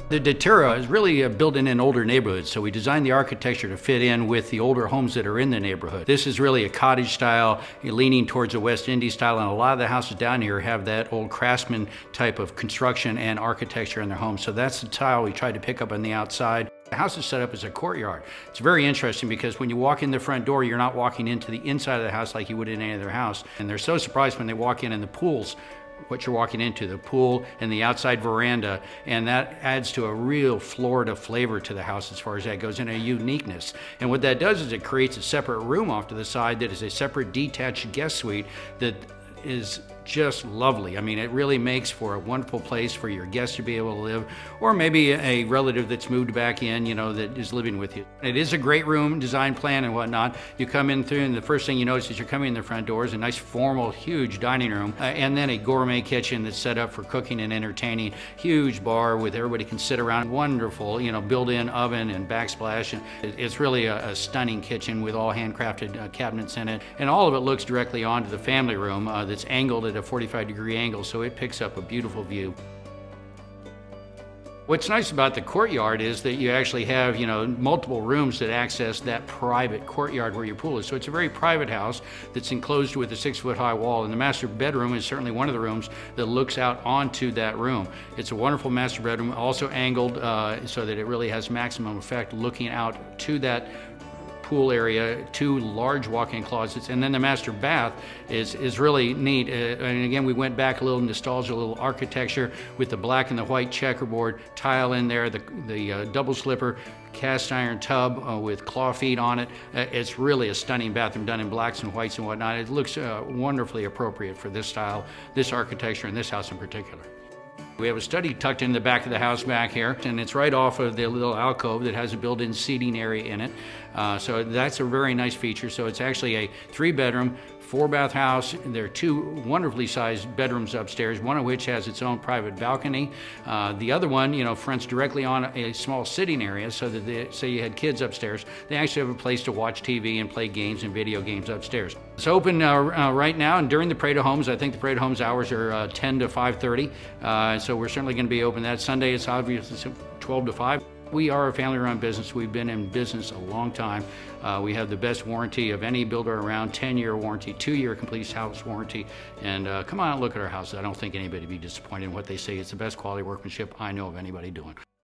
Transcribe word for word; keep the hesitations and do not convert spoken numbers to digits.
The Datura is really uh, built in an older neighborhood, so we designed the architecture to fit in with the older homes that are in the neighborhood. This is really a cottage style, leaning towards a West Indies style, and a lot of the houses down here have that old craftsman type of construction and architecture in their homes. So that's the style we tried to pick up on the outside. The house is set up as a courtyard. It's very interesting because when you walk in the front door, you're not walking into the inside of the house like you would in any other house. And they're so surprised when they walk in and the pools, what you're walking into, the pool and the outside veranda, and that adds to a real Florida flavor to the house as far as that goes, and a uniqueness. And what that does is it creates a separate room off to the side that is a separate detached guest suite that is just lovely. I mean, it really makes for a wonderful place for your guests to be able to live, or maybe a relative that's moved back in, you know, that is living with you. It is a great room, design plan and whatnot. You come in through and the first thing you notice is you're coming in the front door is a nice formal, huge dining room, uh, and then a gourmet kitchen that's set up for cooking and entertaining. Huge bar with everybody can sit around. Wonderful, you know, built-in oven and backsplash. And it's really a, a stunning kitchen with all handcrafted uh, cabinets in it. And all of it looks directly onto the family room uh, that's angled at a forty-five degree angle, so it picks up a beautiful view. What's nice about the courtyard is that you actually have, you know, multiple rooms that access that private courtyard where your pool is. So it's a very private house that's enclosed with a six foot high wall, and the master bedroom is certainly one of the rooms that looks out onto that room. It's a wonderful master bedroom, also angled uh, so that it really has maximum effect looking out to that pool area, two large walk-in closets, and then the master bath is is really neat. Uh, and again, we went back a little nostalgia, a little architecture with the black and the white checkerboard tile in there, the the uh, double slipper cast iron tub uh, with claw feet on it. Uh, it's really a stunning bathroom done in blacks and whites and whatnot. It looks uh, wonderfully appropriate for this style, this architecture, and this house in particular. We have a study tucked in the back of the house back here, and it's right off of the little alcove that has a built-in seating area in it. Uh, so that's a very nice feature. So it's actually a three-bedroom, four-bath house. There are two wonderfully sized bedrooms upstairs, one of which has its own private balcony. Uh, the other one, you know, fronts directly on a small sitting area, so that they, say you had kids upstairs, they actually have a place to watch T V and play games and video games upstairs. It's open uh, uh, right now, and during the Parade of Homes, I think the Parade of Homes hours are uh, ten to five thirty, uh, so we're certainly going to be open that Sunday. It's obviously twelve to five. We are a family-run business. We've been in business a long time. Uh, we have the best warranty of any builder around, ten year warranty, two year complete house warranty. And uh, come on and look at our house. I don't think anybody would be disappointed in what they say. It's the best quality workmanship I know of anybody doing.